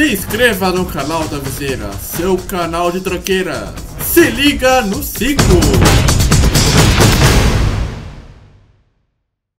Se inscreva no canal Davizeira, seu canal de troqueira. Se liga no ciclo.